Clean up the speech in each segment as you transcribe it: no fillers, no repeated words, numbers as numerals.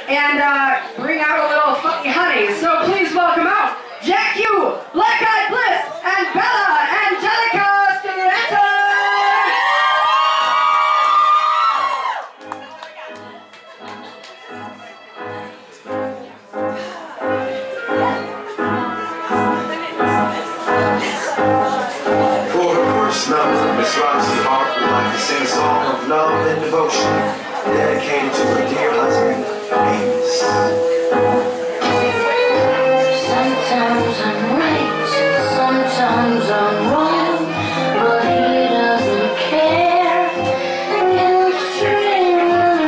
and bring out a little funny honey. So please welcome out Jack Hugh, Black Eyed Bliss, and Bella Angelica Stratton! For her first number, Miss Roxy Hart would like to sing a song of love and devotion dedicated to her dear husband, Amos. Sometimes I'm right, sometimes I'm wrong, but he doesn't care. In the street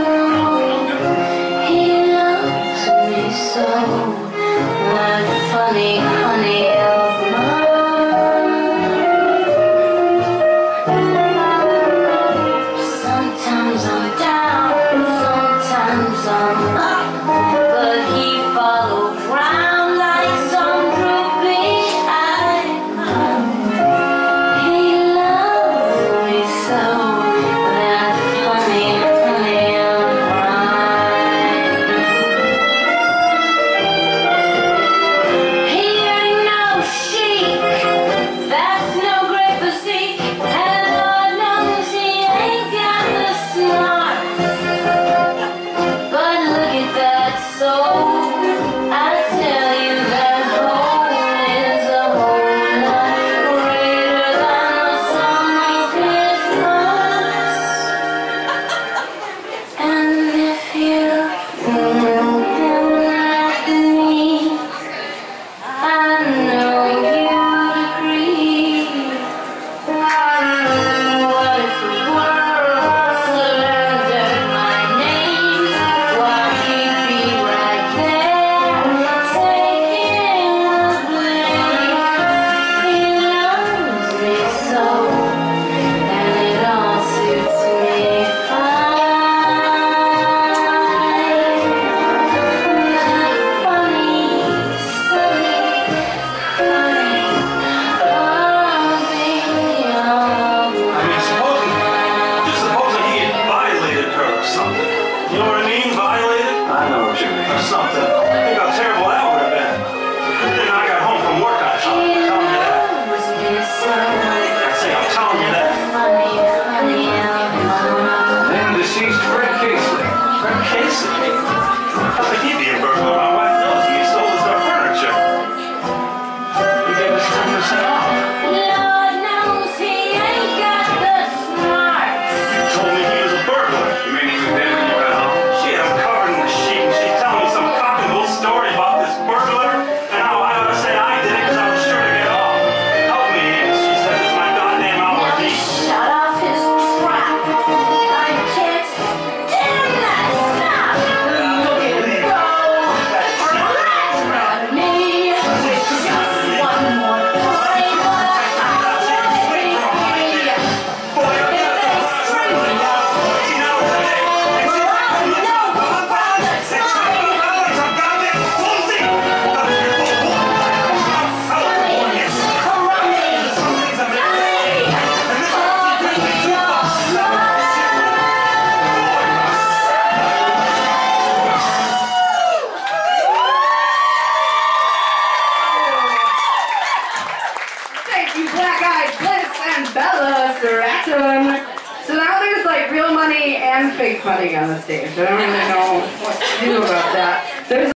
he loves me so. That funny honey of mine. Sometimes I'm down, sometimes I'm up, but he follows round like some droopy eye. He loves me so, that funny honey of mine. He ain't no chic, that's no great physique, and Lord knows he ain't got the smarts. But look at that soul, I tell you that hole is a whole lot greater than the sum of his parts. And if you knew him like me, I know you'd agree. What if the world surrendered my name? Why, he'd be right there, taking the blame. He loves me so, and it all suits me fine. That funny, sunny, crying, Just supposing he had violated her or something. You know what I mean? Violated? I know what you mean. Or something. Think how terrible that would have been. Then I got home from work, I thought, I'm telling you that. I say, I'm telling you that. Then deceased Fred Casey. Fred Casey? How could he be a burglar? My wife knows him. He stole his furniture. He gave us 10% off. Lord knows he ain't got the smarts. You told me he was a burglar. You mean he was dead when you got home? She had him covered in the sheet, and she's telling me some cock and bull story about this burglar, and how I ought to say I did it because I was sure to get off. Help me, Amos. She says it's my goddamn hour of peace. Shut off his trap. I can't stand that stuff. Look at it go. Around me with just one more time. Thank you, Black Eyed Bliss and Bella Stratton. So now there's like real money and fake money on the stage. I don't really know what to do about that. There's